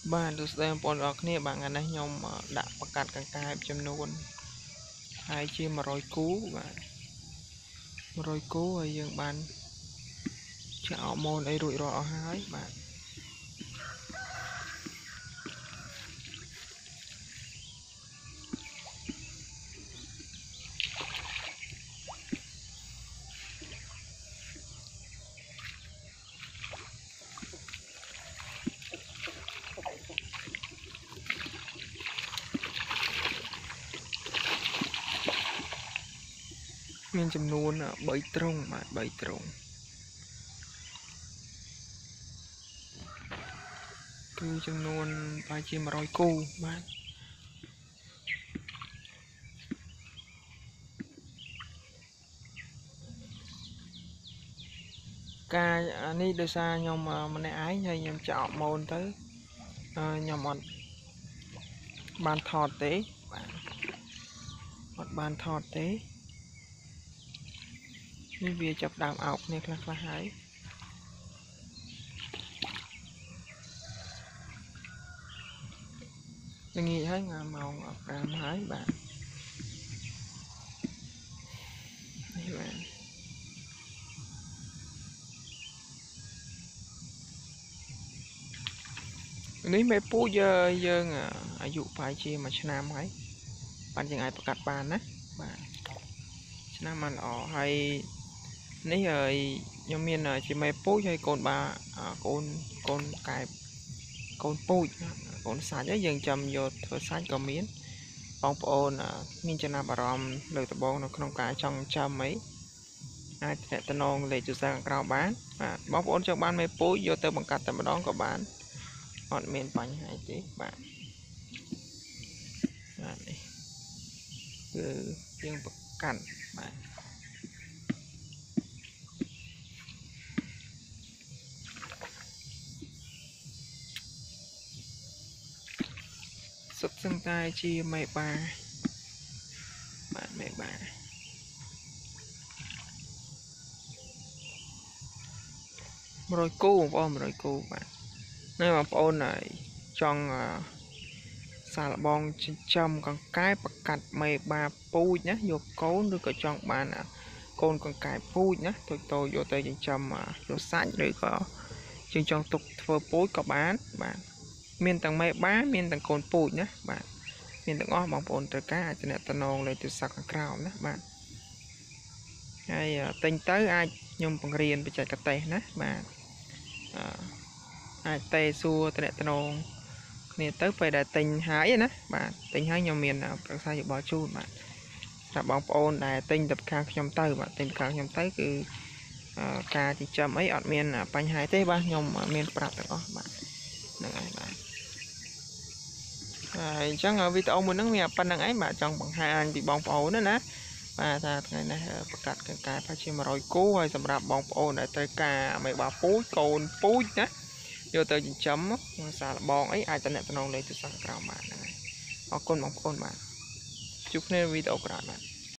บ้านดูแสดงปนออกเนี่ยบางอันนะยมดักประกาศกลางกายจำนวนหายชีมารอยกู้บ้านมารอยกู้ไอ้ยังบ้านจะเอาโมนไอ้รุ่ยรอหายบ้านมีจำนวนใบตรงบ้านใบตรงคือจำนวนปลายชีมารอยกู้บ้านการอันนี้โดยซายมมันในไอ้ยังยมจะเอาโมนtớiยมอดบานถอดเต้อดบานถอดเต้นี่เวียจับดามเอาเนี่ยคล้ายหายอย่างงี้ให้งาเมาดามหายbạnนี่bạnនេះមេពូយើងអាយុប្រហែលជាមួយឆ្នាំហើយបានយើងអាចប្រកាសបានណាបាទឆ្នាំมันល្អហើយនេះហើយខ្ញុំមានជាមេពូជហើយកូនបាកូនកែបកូនពូជកូនសាច់ហើយយើងចាំយកធ្វើសាច់ក៏មានបងប្អូនមានចំណាប់អារម្មណ៍លើដំបងនៅក្នុងការចង់ចាំអីអាចតំណងលេខទូរស័ព្ទខាងក្រោមបានបាទបងប្អូនចង់បានមេពូជយកទៅបង្កាត់តែម្ដងក៏បានអត់មានបញ្ហាទេបាទនេះគឺយើងបង្កាត់បាទសុទ្ធសឹងតែជាមេបាបាទមេបា100គូបងប្អូន100គូបាទនៅបងប្អូនចង់សាឡបងចិញ្ចឹមកង្កែបប្រកាត់មេបាពូជណាយកកូនឬក៏ចង់បានកូនកង្កែបពូជណាតូចយកទៅចិញ្ចឹមយកសាច់ឬក៏យើងចង់ទុកធ្វើពូជក៏បានបាទមានទាំងមេបាមានទាំងកូនពូជណាបាទមានទាំងអស់បងប្អូនត្រូវការអាចតំណងលេខទូរស័ព្ទខាងក្រោមណាបាទហើយទិញទៅអាចខ្ញុំបង្រៀនបច្ចេកទេសណាបាទអាចតេសួរតំណងគ្នាទៅពេលដែលទិញហើយណាបាទទិញហើយខ្ញុំមានប្រឹក្សាយោបល់ជូនបាទថាបងប្អូនដែលទិញទៅខាងខ្ញុំទៅបាទទិញខាងខ្ញុំទៅគឺការចិញ្ចឹមអីអត់មានបញ្ហាទេបាទខ្ញុំមានប្រាប់ទាំងអស់បាទហ្នឹងហើយបាទហើយអញ្ចឹងវីដេអូមួយហ្នឹងមានប៉ុណ្្នឹងឯងបាទចង់បង្ហាញពីបងប្អូនណាបាទថាថ្ងៃនេះប្រកាសកង្កែប្រហែលជា100គូហើយសម្រាប់បងប្អូនដែលត្រូវការមេបាពូជកូនពូជណាយកទៅចិញ្ចឹមសាឡបងអីអាចតំណលេខទូរស័ព្ទក្រោមបានហ្នឹងហើយអរគុណបងប្អូនបាទជួបគ្នាវីដេអូក្រោយបាទ